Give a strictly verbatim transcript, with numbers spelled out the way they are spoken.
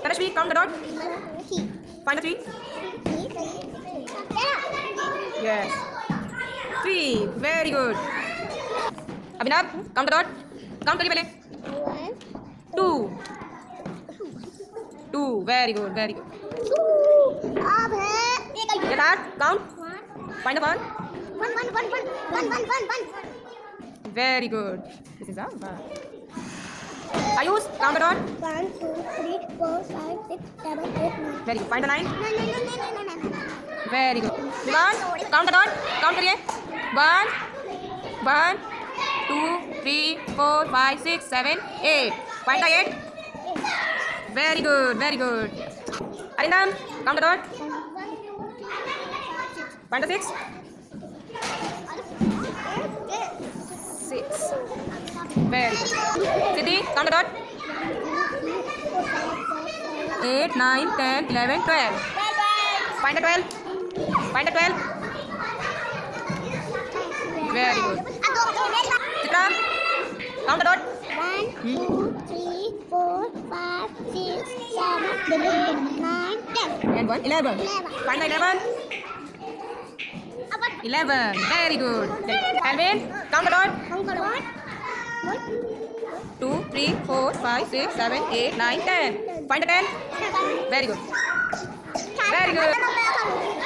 Tanashvi, count the dot. Find the three. Yes. Three. Very good. Abhinav, count the dot. Count करिए पहले. Two. Two. Very good. Very good. अब है Get out. Count. Find the one. One, one, one, one, one, one, one, one. Very good. This is a one. Ayush, count the dot. One, two, three, four, five, six, seven, eight, nine. Very good. Find the nine. No, no, no, no, no, no, no, no. Very good. Divan, count the dot. Count करिए. One. One. Two, three, four, five, six, seven, eight. Find the eight. Very good. Very good. Arindam, count the dot. Find the six. Six. Very good. Siddhi, count the dot. Eight, nine, ten, eleven, twelve. Find the twelve. Find the twelve. Very good. Chitra, count the dot. One, two, three, four, five, six, seven, eight, nine, ten. And one, eleven. Find the eleven. Eleven. Very good. Alvin, count the dot. Two, three, four, five, six, seven, eight, nine, ten. Find the ten. Very good. Very good.